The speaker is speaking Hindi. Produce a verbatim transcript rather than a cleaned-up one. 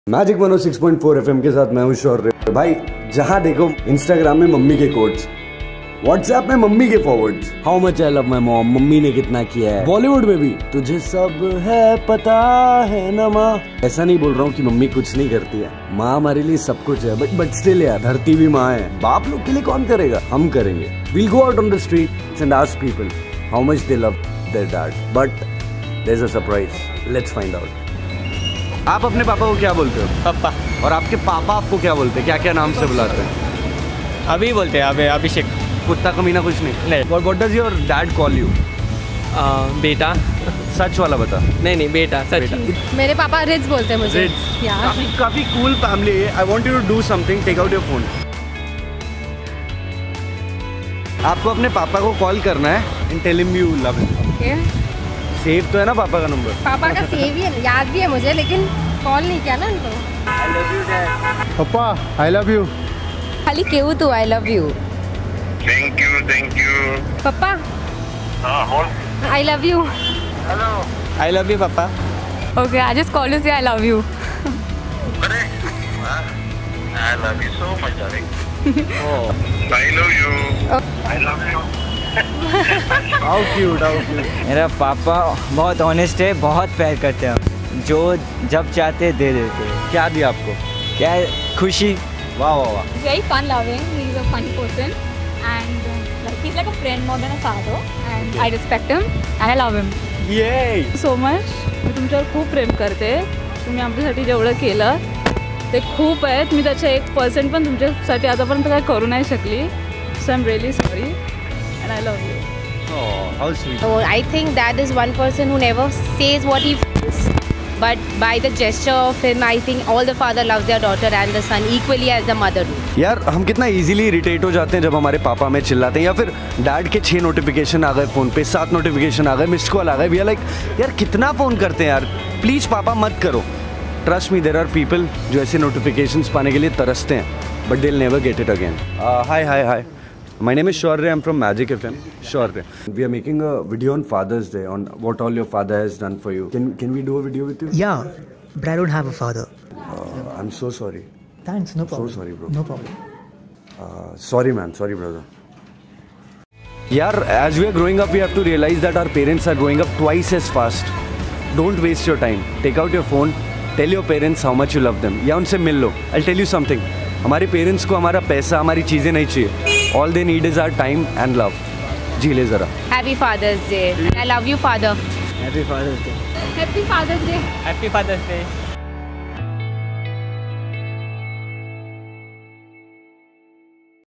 Magic one O six point four FM के साथ मैं हूं शौर्य। भाई जहां देखो इंस्टाग्राम में मम्मी के कोट्स, व्हाट्सएप में मम्मी के forwards, how much I love my mom, mummy ने कितना किया है, बॉलीवुड में भी तुझे सब है पता है ना माँ। ऐसा नहीं बोल रहा हूँ कि मम्मी कुछ नहीं करती है, माँ हमारे लिए सब कुछ है, बट बट स्टिल यार धरती भी माँ है। बाप लोग के लिए कौन करेगा, हम करेंगे। We'll go out on the street and ask people how much they love their dad, but there is a surprise, let's find out. आप अपने पापा को क्या बोलते हो? पापा। और आपके पापा आपको क्या बोलते हैं, क्या क्या नाम से बुलाते हैं? अभी बोलते हैं, अभी अभिषेक। कुत्ता कमीना कुछ नहीं? नहीं। What what does your dad call you? बेटा। सच वाला बता। नहीं नहीं बेटा, सच। बेटा। मेरे पापा रिज बोलते हैं मुझे। रिज। काफी काफी कूल फैमिली है। I want you to do something. Take out your phone. आपको अपने पापा को कॉल करना है and tell him you love him. Okay. Save तो है ना पापा का नंबर? पापा का सेव ही है, याद भी है मुझे, लेकिन कॉल नहीं किया ना उनको। I love you dad. पापा I love you. खाली केहू तू I love you. Thank you, thank you. पापा हाँ, hold. I love you. Hello. I love you पापा। Okay, I just call you से आई लव यू। अरे, हाँ, I love you so much, darling. Oh. I love you. I love you. How cute, how cute. मेरा पापा बहुत ऑनेस्ट है, बहुत प्यार करते हैं, जो जब चाहते दे देते हैं। क्या दिया आपको? क्या है? खुशी। वाह वाह वाह। Very fun loving. He's a funny person, and uh, like he's like a friend more than a father. And I respect him and I love him. Yay. So much. मी तुमच्यावर खूप प्रेम करते. तुम्ही आमच्यासाठी जेवढं केलं ते खूप आहे. मी त्याच्या एक पर्सेंट पण तुमच्यासाठी आतापर्यंत काय करू नाही शकली. So I am really sorry and I love you. Oh, how sweet. So I think dad is one person who never says what he feels, but by the gesture of him, I think all the father loves their daughter and the son equally as the mother do. यार हम कितना इजीली इरिटेट हो जाते हैं जब हमारे पापा हमें चिल्लाते हैं, या फिर डैड के छह नोटिफिकेशन आ गए फ़ोन पे, सात नोटिफिकेशन आ गए, मिस्ड कॉल आ गए, वी आर लाइक यार कितना फ़ोन करते हैं यार, प्लीज़ पापा मत करो। Trust me, there are people जो ऐसे नोटिफिकेशंस पाने के लिए तरसते हैं, but they will never get it again. Hi hi hi, my name is Shaurya, I'm from Magic F M. Shaurya. We are making a video on Father's Day, on what all your father has done for you. Can can we do a video with you? Yeah, but I don't have a father. Uh, I'm so sorry. Thanks, no problem. So sorry, bro. No problem. Uh, sorry, man. Sorry, brother. यार, as we are growing up, we have to realize that our parents are growing up twice as fast. Don't waste your time. Take out your phone. Tell your parents how much you love them. या उनसे मिल लो. I'll tell you something. हमारे पेरेंट्स को हमारा पैसा, हमारी चीज़ें नहीं चाहिए. All they need is our time and love. जी ले ज़रा. Happy Father's Day. I love you, father. Happy Father's Day. Happy Father's Day. Happy Father's day.